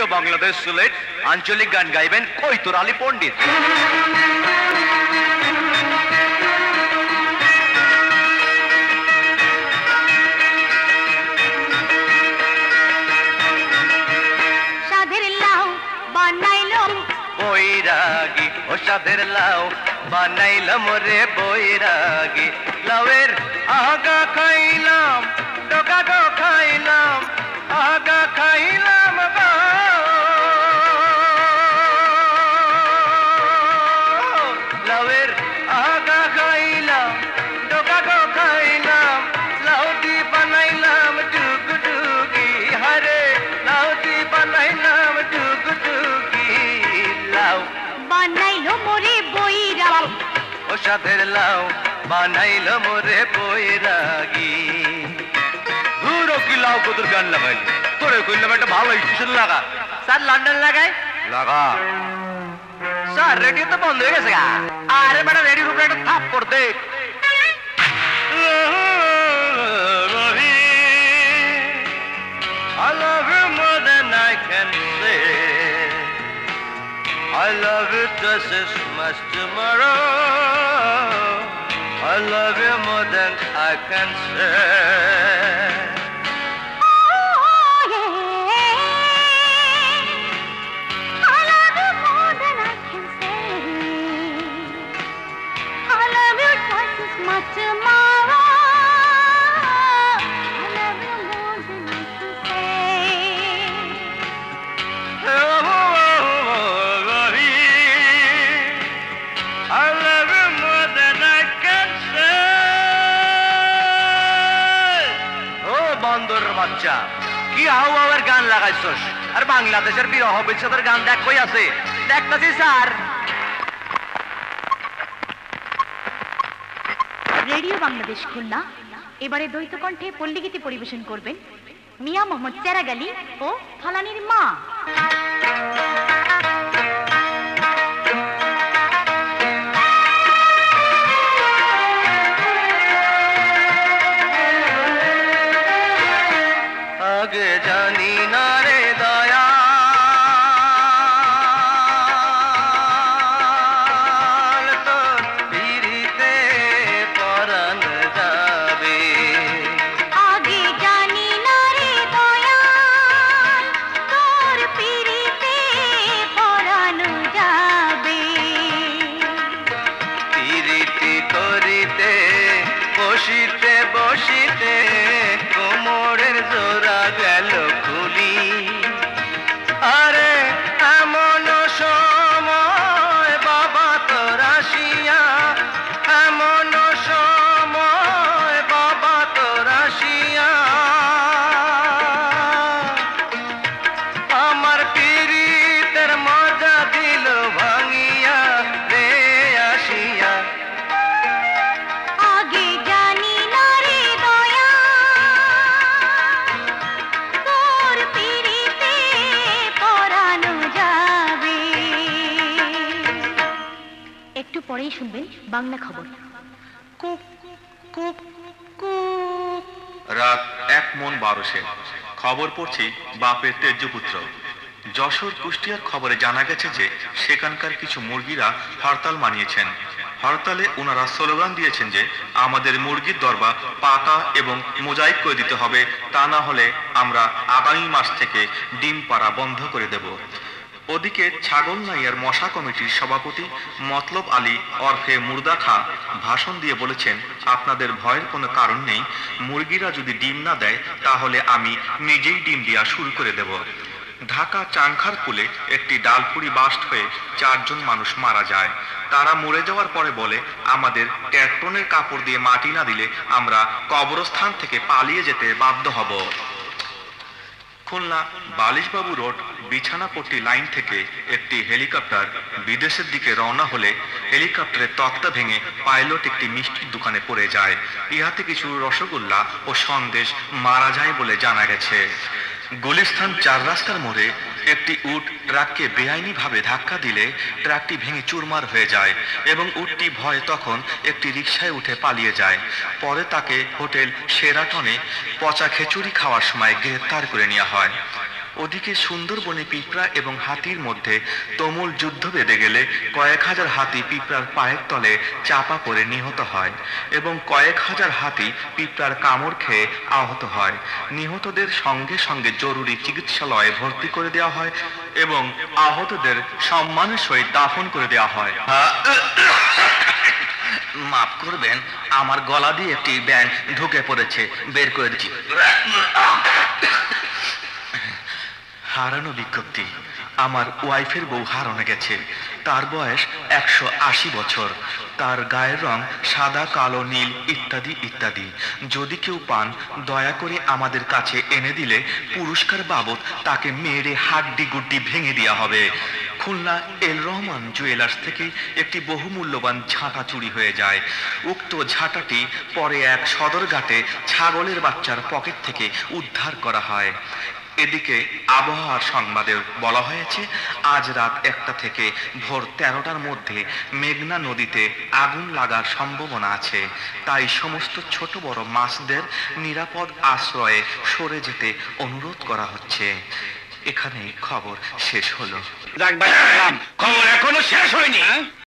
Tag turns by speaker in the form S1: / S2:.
S1: বাংলাদেশ সিলেট আঞ্চলিক গান গাইবেন কৈতুর আলী পণ্ডিত। বৈরাগী ও সাধের লাউ বানাইলাম রে বৈরাগী, লাউয়ের আগা খাইলাম ডোকা গো খাইলাম আগা খাইলাম গো, লাউয়ের আগা খাইলাম ডোকা গো খাইলাম, লাউ দি বানাইলাম ডুগডুগি, হারে লাউ দি বানাইলাম ডুগডুগি, লাউ
S2: বানাইলো মোরে বৈরাগ
S1: ও সাধের লাউ বানাইলো মোরে বৈরাগী। ধুরো কি লাউ কদুর গান লাগাইলি, তোরে কইলাম একটা ভালো স্টেশন লাগা। স্যার লন্ডন লাগাই লাগা। স্যার রেডিও তো বন্ধ হয়ে গেছে। আরে বেটা রেডিওর উপরে একটা থাপ করে দে। I love you more than I can say. I love you just as much tomorrow. I love you more than I can say. বাচ্চা কি আহ্বাবের গান লাগাইছস, আর বাংলাদেশের বিরহ বিচ্ছেদের গান দেখ কই আছে? দেখতাছি স্যার।
S2: রেডিও বাংলাদেশ খুলনা এবারে দ্বৈত কণ্ঠে পল্লীগীতি পরিবেশন করবেন মিয়া মোহাম্মদ চেরাগালি ও ফলানির মা।
S1: আগে জানি না রে দয়া তোর পিরিতে পরাণ যাবে,
S2: আগে জানি না রে দয়া তোর পিরিতে পরাণ যাবে,
S1: পিরিতি করিতে বসিতে বসিতে কোমরের জোড়া গেল খুলি, আরে এমন সময় বাবা তোর আসিয়া, এমন সময় বাবা তোর আসিয়া, আমার পিরিতের মজা দিল ভাঙিয়া রে আসিয়া।
S2: আগে জানি না রে দয়া তোর পিরিতে পরাণ যাবে। একটু পরেই শুনবেন বাংলা খবর।
S3: রাত 1:12 খবর পড়ছি বাপের তেজ্যপুত্র। যশোর কুষ্টিয়ার খবরে জানা গেছে যে সেখানকার কিছু মুরগিরা হরতাল মানিয়েছেন। হরতালে ওনারা স্লোগান দিয়েছেন যে আমাদের মুরগির দরবা পাকা এবং মোজাইক করে দিতে হবে, তা না হলে আমরা আগামী মাস থেকে ডিম পাড়া বন্ধ করে দেব। ওদিকে ছাগলনাইয়ার মশা কমিটির সভাপতি মতলব আলী ওরফে মুর্দা খা ভাষণ দিয়ে বলেছেন, আপনাদের ভয়ের কোনো কারণ নেই, মুরগিরা যদি ডিম না দেয় তাহলে আমি নিজেই ডিম দেওয়া শুরু করে দেব। ঢাকা চাংখার কুলে একটি ডালপুরি বাস্ট হয়ে 4 জন মানুষ মারা যায়। তারা মরে যাওয়ার পরে বলে, আমাদের ট্যাক্টনের কাপড় দিয়ে মাটি না দিলে আমরা কবরস্থান থেকে পালিয়ে যেতে বাধ্য হব। খুলনা বালিশবাবু রোড বিছানাপট্টি লাইন থেকে একটি হেলিকপ্টার বিদেশের দিকে রওনা হলে হেলিকপ্টারের তক্তা ভেঙে পাইলট একটি মিষ্টির দোকানে পড়ে যায়। ইহাতে কিছু রসগোল্লা ও সন্দেশ মারা যায় বলে জানা গেছে। গুলিস্তান 4 রাস্তার মোড়ে একটি উট ট্রাককে বেআইনি ভাবে ধাক্কা দিলে ট্রাকটি ভেঙে চুরমার হয়ে যায় এবং উটটি ভয়ে তখন একটি রিকশায় উঠে পালিয়ে যায়। পরে তাকে হোটেল শেরাটনে পচা খিচুড়ি খাওয়ার সময় গ্রেফতার করে নেওয়া হয়। ওদিকে সুন্দরবনে পিঁপড়া এবং হাতির মধ্যে তুমুল যুদ্ধ বেঁধে গেলে কয়েক হাজার হাতি পিঁপড়ার পায়ের তলে চাপা পড়ে নিহত হয় এবং কয়েক হাজার হাতি পিঁপড়ার কামড় খেয়ে আহত হয়। নিহতদের সঙ্গে সঙ্গে জরুরি চিকিৎসালয়ে ভর্তি করে দেওয়া হয় এবং আহতদের সম্মানের সহিত দাফন করে দেওয়া হয়।
S4: মাফ করবেন, আমার গলা দিয়ে একটি ব্যাঙ ঢুকে পড়েছে, বের করে দিচ্ছি।
S3: হারানো বিজ্ঞপ্তি। আমার ওয়াইফের বউ হারানো গেছে। তার বয়স 180 বছর। তার গায়ের রং সাদা, কালো, নীল ইত্যাদি ইত্যাদি। যদি কেউ পান দয়া করে আমাদের কাছে এনে দিলে পুরস্কার বাবদ তাকে মেরে হাড্ডি গুড্ডি ভেঙে দেওয়া হবে। খুলনা এল রহমান জুয়েলার্স থেকে একটি বহুমূল্যবান ঝাঁটা চুরি হয়ে যায়। উক্ত ঝাঁটাটি পরে এক সদরঘাটে ছাগলের বাচ্চার পকেট থেকে উদ্ধার করা হয়। এদিকে আবহাওয়ার সংবাদে বলা হয়েছে আজ রাত 1টা থেকে ভোর 13টার মধ্যে মেঘনা নদীতে আগুন লাগার সম্ভাবনা আছে। তাই সমস্ত ছোট বড় মাছদের নিরাপদ আশ্রয়ে সরে যেতে অনুরোধ করা হচ্ছে। এখানে খবর শেষ হলো।
S4: খবর এখনো শেষ হয়নি।